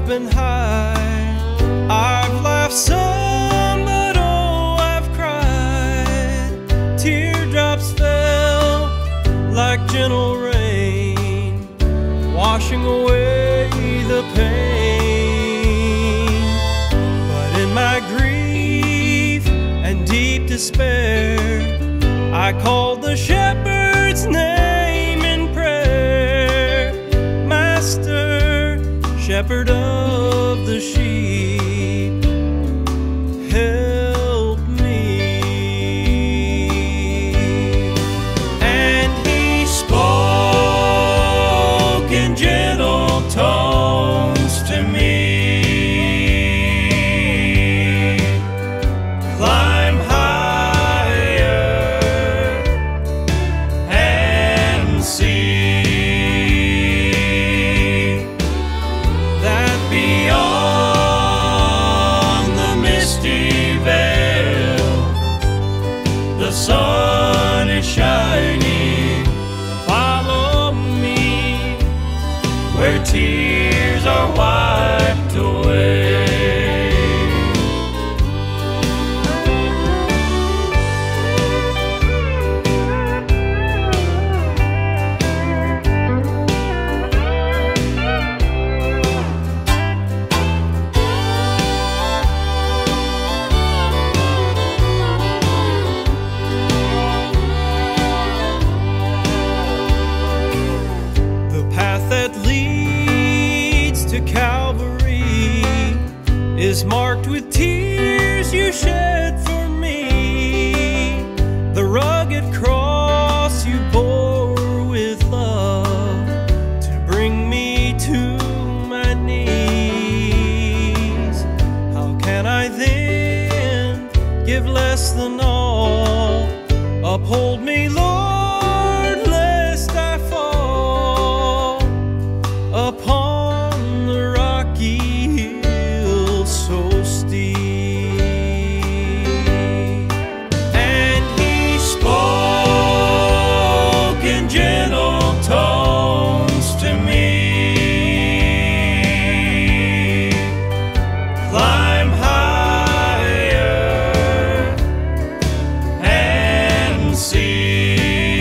been high. I've laughed some, but oh, I've cried. Teardrops fell like gentle rain, washing away the pain. But in my grief and deep despair, I called the shepherd's name in prayer. Master, shepherd of the sheep, help me. And he spoke in gentle tones to me. Climb higher and see that beyond the misty veil, the sun is shining. Follow me where tears are wiped away. That leads to Calvary is marked with tears you shed for me. The rugged cross you bore with love to bring me to my knees. How can I then give less than all? Uphold me, Lord, lest I fall upon the rocky hill so steep. And he spoke in gentle tones to me. Climb higher and see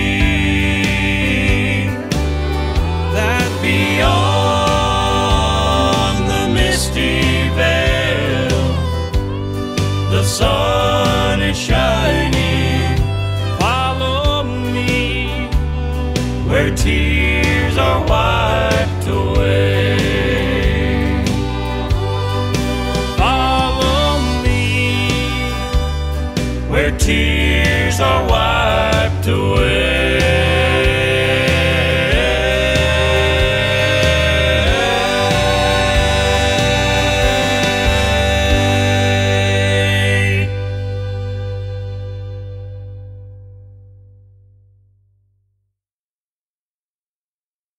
that beyond the sun is shining. Follow me where tears are wiped away. Follow me where tears are wiped away.